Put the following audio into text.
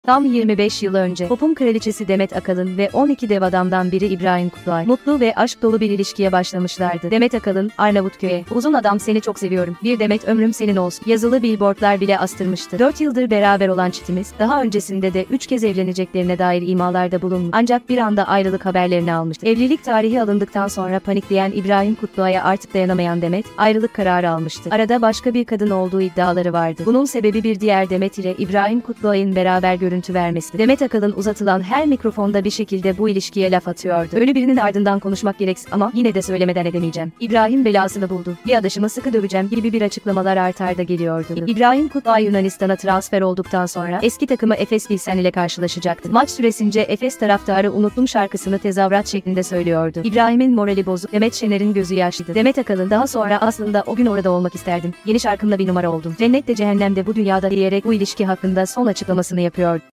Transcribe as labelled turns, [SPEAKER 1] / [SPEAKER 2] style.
[SPEAKER 1] Tam 25 yıl önce pop'un kraliçesi Demet Akalın ve 12 dev adamdan biri İbrahim Kutlay mutlu ve aşk dolu bir ilişkiye başlamışlardı. Demet Akalın, Arnavutköy'e "Uzun adam seni çok seviyorum. Bir demet ömrüm senin olsun" yazılı billboardlar bile astırmıştı. 4 yıldır beraber olan çiftimiz daha öncesinde de 3 kez evleneceklerine dair imalarda bulunmuş. Ancak bir anda ayrılık haberlerini almıştı. Evlilik tarihi alındıktan sonra panikleyen İbrahim Kutlay'a artık dayanamayan Demet ayrılık kararı almıştı. Arada başka bir kadın olduğu iddiaları vardı. Bunun sebebi bir diğer Demet ile İbrahim Kutlay'ın beraber görüntü vermesi. Demet Akalın uzatılan her mikrofonda bir şekilde bu ilişkiye laf atıyordu. Ölü birinin ardından konuşmak gereksin ama yine de söylemeden edemeyeceğim. İbrahim belasını buldu. Bir adaşımı sıkı döveceğim gibi bir açıklamalar art arda geliyordu. İbrahim Kutlay Yunanistan'a transfer olduktan sonra eski takımı Efes Pilsen ile karşılaşacaktı. Maç süresince Efes taraftarı "Unuttum" şarkısını tezahürat şeklinde söylüyordu. İbrahim'in morali bozuk. Demet Şener'in gözü yaşlıydı. Demet Akalın daha sonra "Aslında o gün orada olmak isterdim. Yeni şarkımla bir numara oldum. Cennette cehennemde bu dünyada" diyerek bu ilişki hakkında son açıklamasını yapıyordu.